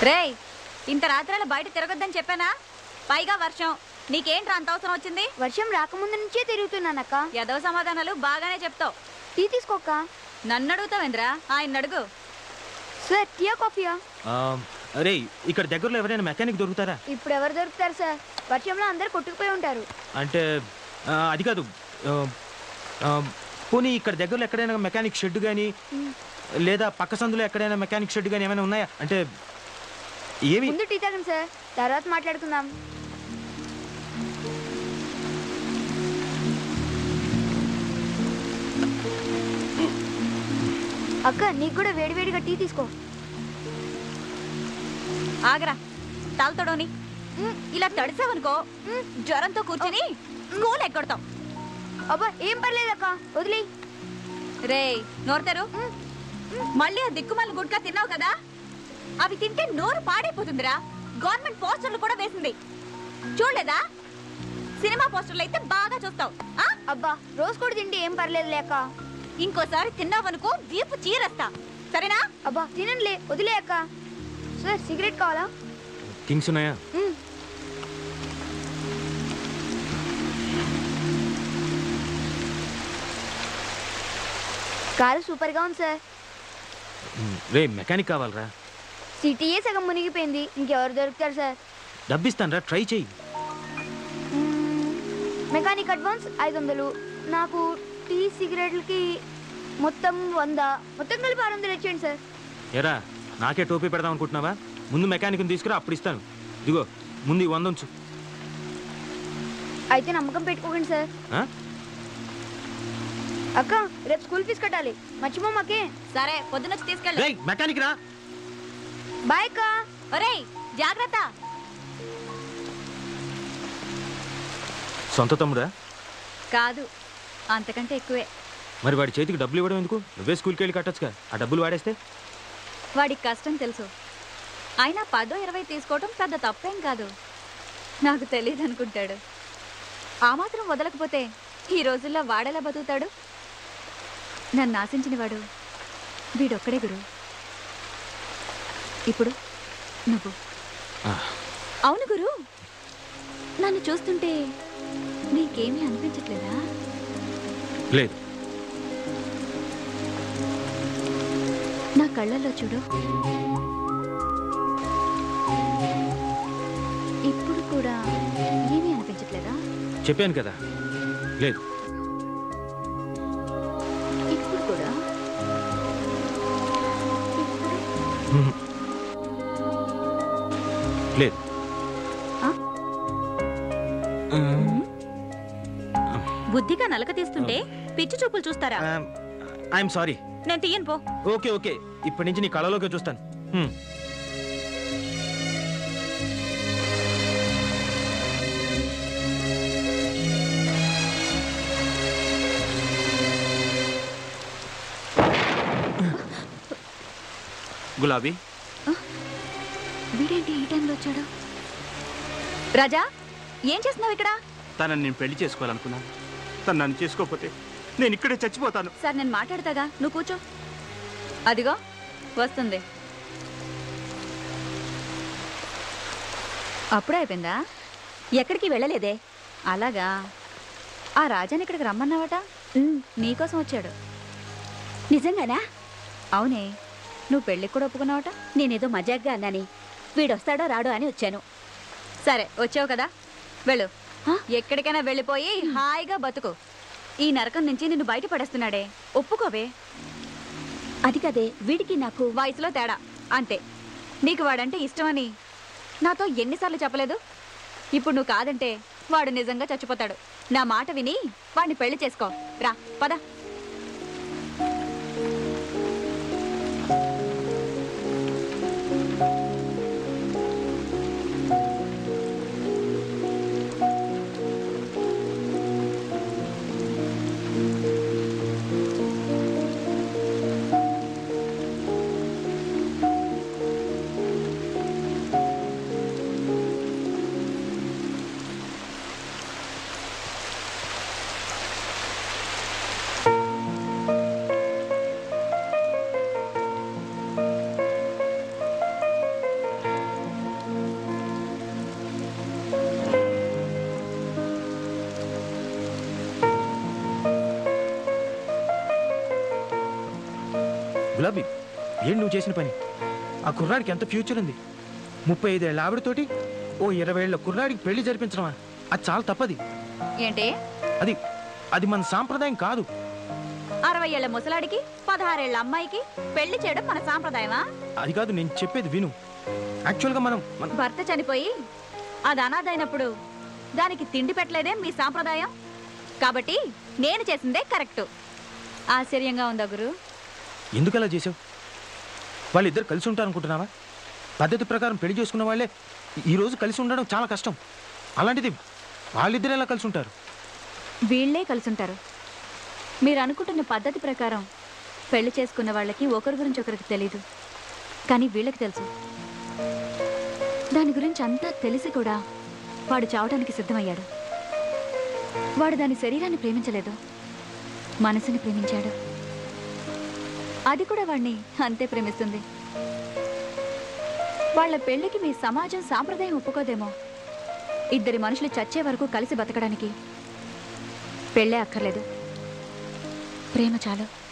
రేయ్, ఇంత రాత్రిలో బయట తిరగొద్దని చెప్పానా? పైగా వర్షం. నీకేంట్రా అంత అవసరం వచ్చింది? వర్షం రాకముందు నుంచే తిరుగుతున్నానక్క. ఏదో సమాధానాలు బాగానే చెప్తావు. టీ తీసుకోక్క. నన్ను అడుగుతావేంద్రా? ఆయన అడుగు. సార్ టీయా కాఫీయా? అరే, ఇక్కడ దగ్గరలో ఎవరైనా మెకానిక్ దొరుకుతారా? ఇప్పుడు ఎవరు దొరుకుతారు సార్? వర్షంలో అందరు కొట్టుకుపోయి ఉంటారు. అంటే అది కాదు, పోనీ ఇక్కడ దగ్గరలో ఎక్కడైనా మెకానిక్ షెడ్ కానీ లేదా పక్క సందులో ఎక్కడైనా మెకానిక్ షెడ్ కానీ ఏమైనా ఉన్నాయా? అంటే ఏమి? ముందు టీ తాగండి సార్, తర్వాత మాట్లాడుకుందాం. అక్క, నీకు కూడా వేడివేడిగా టీ తీసుకో. ఆగరా, తాగుతాడోని ఇలా తడిసావనుకో జ్వరంతో కూర్చుని స్కూల్ ఎక్కడతాం. అబ్బా ఏం పర్లేదక్క, వదిలే. రే నోరుతారు, మళ్ళీ ఆ దిక్కుమాల గుడ్కా తిన్నావు కదా, అవి తింటే నోరు పాడైపోతుందిరా. గవర్నమెంట్ పోస్టర్లు కూడా వేసింది, చూడలేదా? సినిమా పోస్టర్లు అయితే బాగా చూస్తావు. అబ్బా రోజు కూడా తింటే ఏం పర్లేదు లేక. ఇంకోసారి తిన్నావనుకో వీపు చీరేస్తా, సరేనా? అబ్బా తినండిలే, వదిలే అక్క. సార్ సిగరెట్ కావాలా? థింగ్స్ ఉన్నాయా? కారు సూపర్ గా ఉంది సార్. రే మెకానిక్ కావాలరా. సిటీఏ సగం మునిగిపోయింది, ఇంకెవరు దొరుకుతారు సార్? డబ్బిస్తానరా, ట్రై చెయ్యి. మెకానిక్ అడ్వాన్స్ 500, నాకు టీ సిగరెట్లకి మొత్తం 100, మొత్తం కలిపి 600 ఇచ్చేయండి సార్. ఎరా, నాకే టోపీ పెడదాం అనుకుంటున్నావా? ముందు మెకానిక్ని తీసుకురా, అప్పుడు ఇస్తాను. ఇదిగో ముందు 100 ఉంచు. అయితే నమ్మకం పెట్టుకోకండి సార్. అక్క, రేపు స్కూల్ ఫీజు కట్టాలి, మర్చిపోమాకే. సరే, పొద్దునొచ్చి తీసుకెళ్ళి. మెకానిక్ రా. బాయ్ అక్క. ఒరేయ్ జాగ్రత్త. సొంత తమ్ముడా? కాదు, అంతకంటే ఎక్కువే. మరి వాడి చేతికి డబ్బులు ఇవ్వడం ఎందుకు? నువ్వే స్కూల్కి వెళ్ళి కట్టొచ్చుగా. ఆ డబ్బులు వాడేస్తే వాడికి కష్టం తెలుసు. అయినా 10-20 తీసుకోవటం పెద్ద తప్పేం కాదు. నాకు తెలియదు అనుకుంటాడు. ఆ మాత్రం వదలకపోతే ఈ రోజుల్లో వాడేలా బతుకుతాడు? నన్ను ఆశించిన వాడు వీడొక్కడే గురు. ఇప్పుడు నువ్వు. అవును గురు, నన్ను చూస్తుంటే నీకేమీ అనిపించట్లేదా? లేదు. నా కళ్ళల్లో చూడు, ఇప్పుడు కూడా ఏమీ అనిపించట్లేదా? చెప్పాను కదా, లేదు. ఇప్పుడు కూడా? లేదు. బుద్ధిగా నలక తీస్తుంటే పిచ్చి చూపులు చూస్తారా? I'm sorry. నేను తీయను పో. ఓకే ఓకే, ఇప్పటి నుంచి నీ కళలోకి చూస్తాను. గులాబీ, వీడేంటి ఈ టైంలో వచ్చాడు? రాజా, ఏం చేస్తున్నావు ఇక్కడ? తనని నేను పెళ్లి చేసుకోవాలనుకున్నాను. తను నన్ను చేసుకోకపోతే నేను ఇక్కడే చచ్చిపోతాను. సార్, నేను మాట్లాడతాగా, నువ్వు కూర్చో. అదిగో వస్తుంది. అప్పుడే అయిపోయిందా? ఎక్కడికి వెళ్ళలేదే. అలాగా, ఆ రాజాని ఇక్కడికి రమ్మన్నావట? నీకోసం వచ్చాడు. నిజంగానా? అవునే, నువ్వు పెళ్ళికి కూడా ఒప్పుకున్నావట. నేనేదో మజాగ్గా అన్నాని, వీడొస్తాడో రాడో అని వచ్చాను. సరే, వచ్చావు కదా, వెళ్ళు. ఎక్కడికైనా వెళ్ళిపోయి హాయిగా బతుకు. ఈ నరకం నుంచి నిన్ను బయట పడేస్తున్నాడే, ఒప్పుకోవే. అది కదే, వీడికి నాకు వయసులో తేడా అంతే. నీకు వాడంటే ఇష్టమని నాతో ఎన్నిసార్లు చెప్పలేదు? ఇప్పుడు నువ్వు కాదంటే వాడు నిజంగా చచ్చిపోతాడు. నా మాట విని వాడిని పెళ్లి చేసుకో. రా, పద. గులాబీ ఏం నువ్వు చేసిన పని? ఆ కుర్రాడికి ఎంత ఫ్యూచర్ ఉంది. 35 ఏళ్ళ ఆవిడతోటి ఓ 20 ఏళ్ళ కుర్రాడికి పెళ్లి జరిపించడమా? అది చాలా తప్పది. ఏంటి? అది అది మన సాంప్రదాయం కాదు. 60 ఏళ్ల ముసలాడికి 16 ఏళ్ల అమ్మాయికి పెళ్లి చేయడం మన సాంప్రదాయమా? అది కాదు, నేను చెప్పేది విను. యాక్చువల్గా మనం భర్త చనిపోయి అది అనాథైనప్పుడు దానికి తిండి పెట్టలేదే మీ సాంప్రదాయం. కాబట్టి నేను చేసిందే కరెక్ట్. ఆశ్చర్యంగా ఉందా గురు? ఎందుకు అలా చేసావు? వాళ్ళిద్దరు కలిసి ఉంటారు అనుకుంటున్నావా? పద్ధతి ప్రకారం పెళ్లి చేసుకున్న వాళ్ళే ఈరోజు కలిసి ఉండడం చాలా కష్టం. అలాంటిది వాళ్ళిద్దరు ఎలా కలిసి ఉంటారు? వీళ్లే కలిసుంటారు. మీరు అనుకుంటున్న పద్ధతి ప్రకారం పెళ్లి చేసుకున్న వాళ్ళకి ఒకరి గురించి ఒకరికి తెలీదు, కానీ వీళ్ళకి తెలుసు. దాని గురించి అంతా తెలిసి కూడా వాడు చావటానికి సిద్ధమయ్యాడు. వాడు దాని శరీరాన్ని ప్రేమించలేదు, మనసుని ప్రేమించాడు. అది కూడా వాడిని అంతే ప్రేమిస్తుంది. వాళ్ళ పెళ్లికి మీ సమాజం సాంప్రదాయం ఒప్పుకోదేమో. ఇద్దరి మనుషులు చచ్చే వరకు కలిసి బతకడానికి పెళ్ళే అక్కర్లేదు, ప్రేమ చాలు.